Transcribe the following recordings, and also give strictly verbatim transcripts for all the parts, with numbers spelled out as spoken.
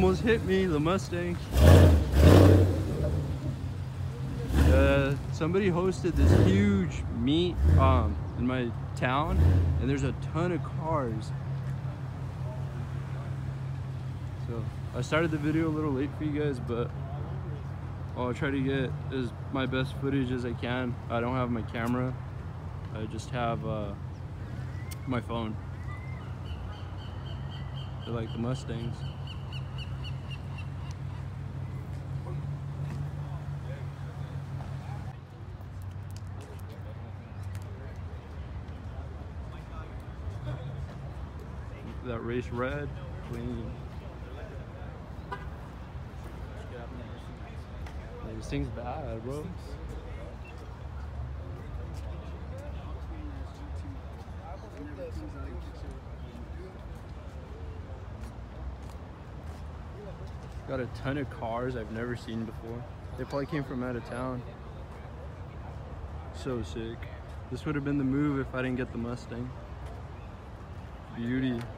almost hit me, the Mustang. Uh, somebody hosted this huge meet um, in my town, and there's a ton of cars. So I started the video a little late for you guys, but I'll try to get as my best footage as I can. I don't have my camera. I just have uh, my phone. I like the Mustangs. That race red, clean. This thing's bad, bro. Got a ton of cars I've never seen before. They probably came from out of town. So sick. This would have been the move if I didn't get the Mustang. Beauty.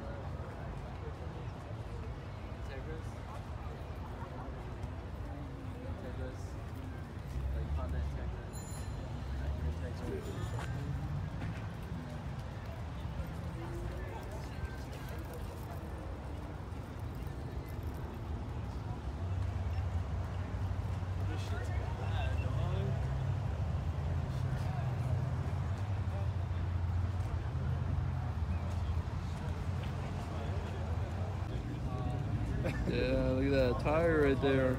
Yeah, look at that tire right there.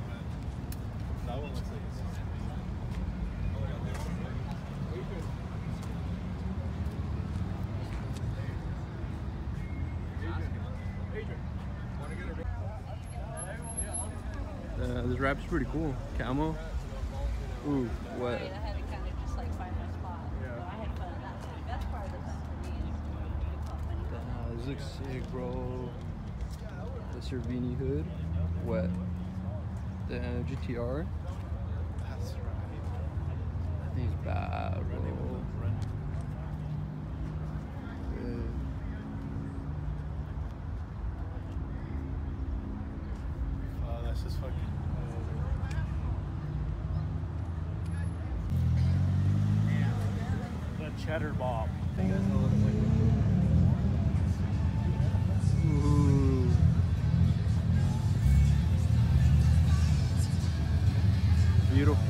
Uh, this wrap's pretty cool. Camo. Ooh, wet. I had to kind of just like find my spot. Yeah. So I had fun in that. The best part of the fun for me is uh, this looks sick, bro. The Cervini hood. Wet. The G T R. That's right. That thing's bad, bro. Yeah. Oh, that's just fucking. The cheddar bob. You guys know what it's like. Ooh. Beautiful.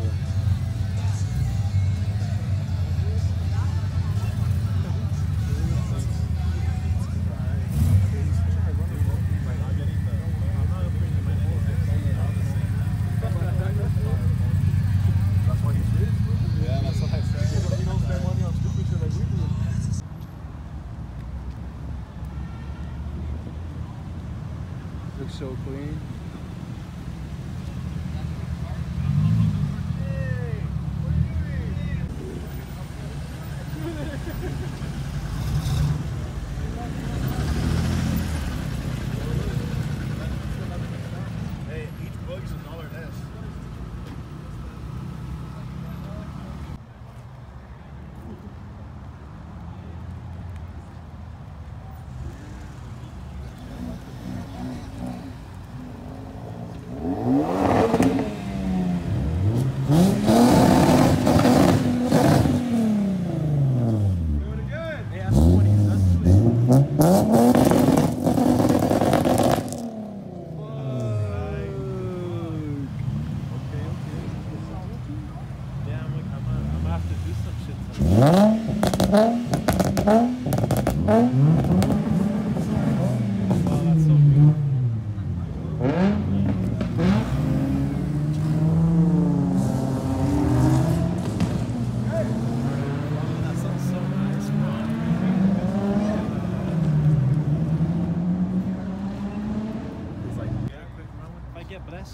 Yeah, that's what I said. You don't spend money on stupid shit like we do. Looks so clean. Hey, each bug's a dollar less. Get blessed.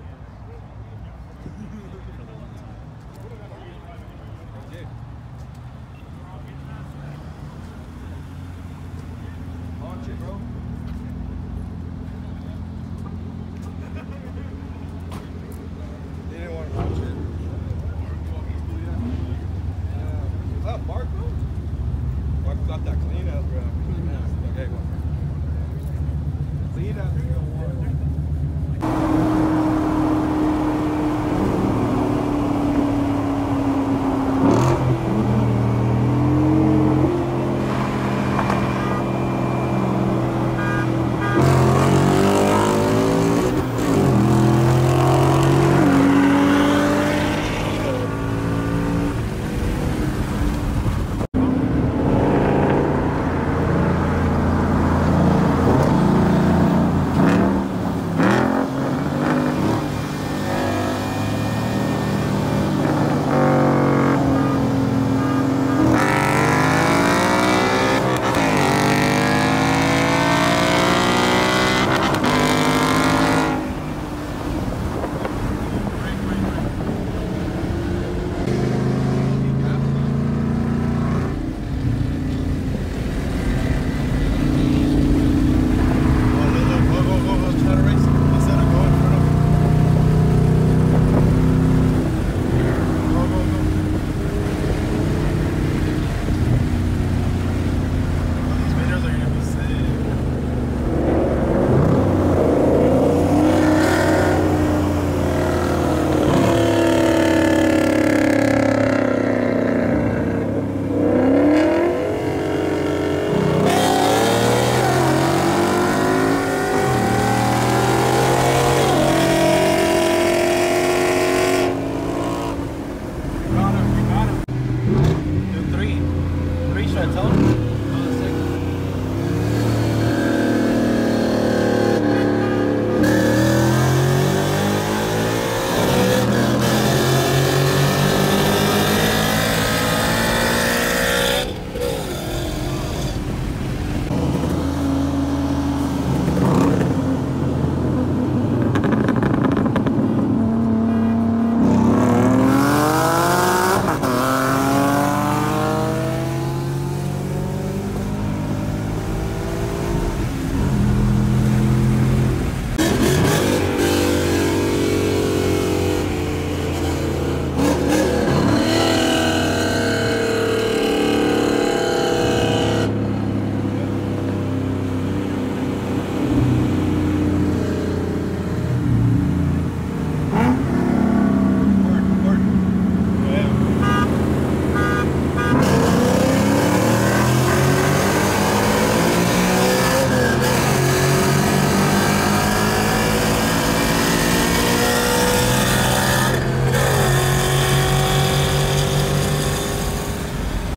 Launch it, bro. They didn't want to launch it. Is that Marco? Marco got that clean out, bro. Okay, go. Clean out.